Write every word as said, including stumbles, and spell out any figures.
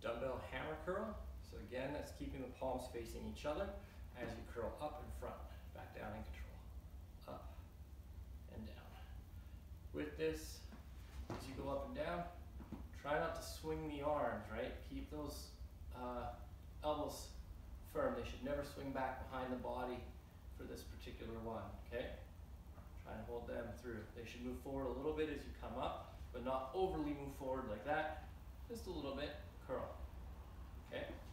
dumbbell hammer curl. So again, that's keeping the palms facing each other as you curl up and front, back down in control, up and down. With this, as you go up and down, try not to swing the arms, right? Keep those uh, elbows firm. They should never swing back behind the body for this particular one, okay? Try and hold them through. They should move forward a little bit as you come up, but not overly move forward like that. Just a little bit, curl, okay?